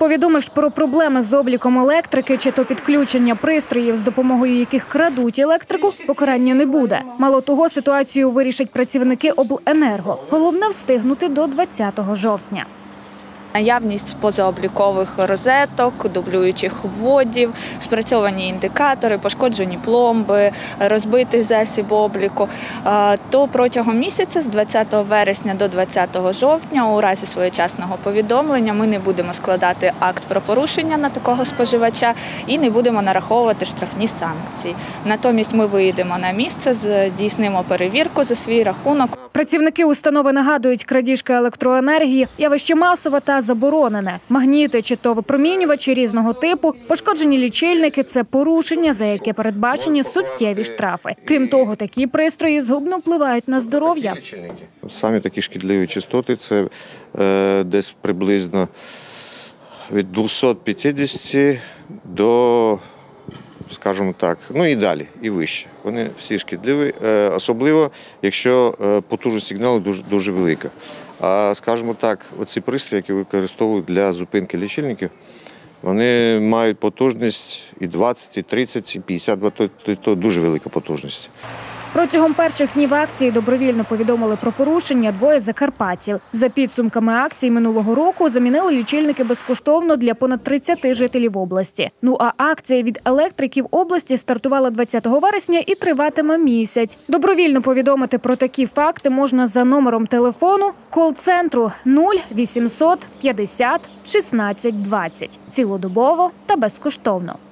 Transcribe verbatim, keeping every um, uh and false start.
Повідомиш про проблеми з обліком електрики чи то підключення пристроїв, з допомогою яких крадуть електрику, покарання не буде. Мало того, ситуацію вирішать працівники обленерго. Головне – встигнути до двадцятого жовтня. Наявність позаоблікових розеток, дублюючих вводів, спрацьовані індикатори, пошкоджені пломби, розбитий засіб обліку. То протягом місяця з двадцятого вересня до двадцятого жовтня у разі своєчасного повідомлення ми не будемо складати акт про порушення на такого споживача і не будемо нараховувати штрафні санкції. Натомість ми виїдемо на місце, здійснимо перевірку за свій рахунок. Працівники установи нагадують, крадіжка електроенергії – явище масове та заборонене. Магніти чи то випромінювачі різного типу, пошкоджені лічильники – це порушення, за яке передбачені суттєві штрафи. Крім того, такі пристрої згубно впливають на здоров'я. Самі такі шкідливі частоти – це е, десь приблизно від двохсот п'ятдесяти до, скажімо так, ну і далі, і вище. Вони всі шкідливі, е, особливо, якщо е, потужність сигналу дуже, дуже велика. А, скажімо так, оці пристрої, які використовують для зупинки лічильників, вони мають потужність і двадцять, і тридцять, і п'ятдесят ватт, то, то, то дуже велика потужність. Протягом перших днів акції добровільно повідомили про порушення двоє закарпатців. За підсумками акції минулого року замінили лічильники безкоштовно для понад тридцяти жителів області. Ну а акція від електриків області стартувала двадцятого вересня і триватиме місяць. Добровільно повідомити про такі факти можна за номером телефону кол-центру нуль вісімсот п'ятдесят шістнадцять двадцять. Цілодобово та безкоштовно.